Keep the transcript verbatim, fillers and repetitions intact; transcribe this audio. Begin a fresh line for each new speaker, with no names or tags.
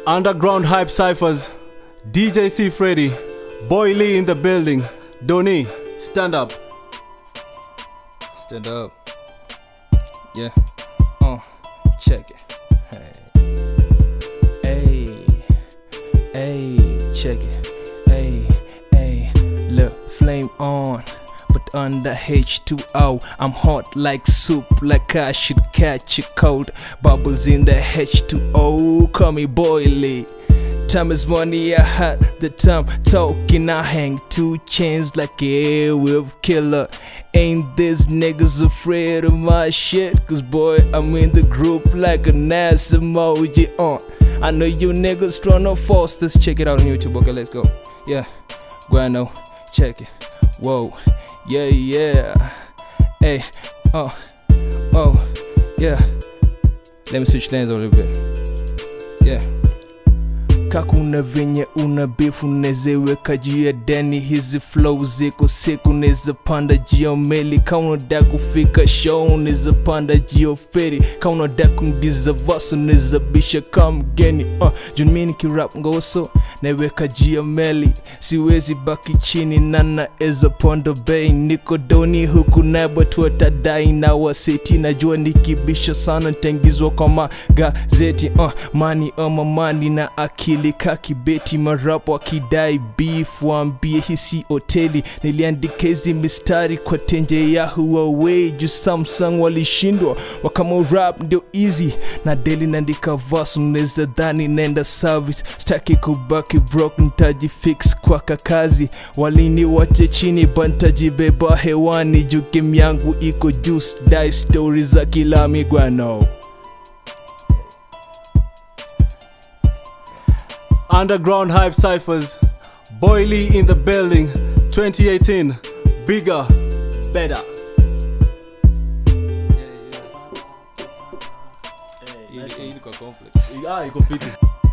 Underground Hype Cyphers, D J C Freddy, Boy Lee in the building. Donnie, stand up.
Stand up. Yeah. Uh, check it. Hey. Hey. Hey, check it. Hey, hey. Look, flame on. But under H two O, I'm hot like soup, like I should catch a cold. Bubbles in the H two O, call me Boy Lee. Time is money, I had the time talking. I hang two chains like a airwave killer. Ain't these niggas afraid of my shit? Cause boy, I'm in the group like a nice emoji. Uh, I know you niggas tryna force this. Check it out on YouTube, okay, let's go. Yeah, Guano, check it. Whoa, yeah, yeah. Hey, oh, oh, yeah. Let me switch lanes a little bit. Yeah. Kakuna venye una beef uneze weka juu ya deni. Hizi flow ziko siku uneza panda jio meli. Kauna da kufika show uneza panda jio feri. Kauna da kungiza vaso uneza bisha kamgeni. uh, Junmini ki rap ngoso naweka jio meli. Siwezi baki chini nana eza pondo bay. Niko doni huku naiba tuatadai na waseti. Najua nikibisha sana tengizwa kwa magazeti. uh, Money on my money na akili kaki beti. Marapo wakidai beef waambie hisi hoteli. Niliandika hizi mistari kwa tenje ya Huawei. Juu Samsung walishindwa wakama rap ndio easy. Na daily naandika verse uneza dhani nenda service. Staki kubaki broke nitaji fix kwa kakazi. Walini wache chini bantajibeba hewani. Juu game yangu iko juice die stories za kila miguano.
Underground Hype Cyphers, Boy Lee in the building. twenty eighteen, bigger, better.
Yeah, yeah. Hey, hey, hey, complex.
Ah, you completed.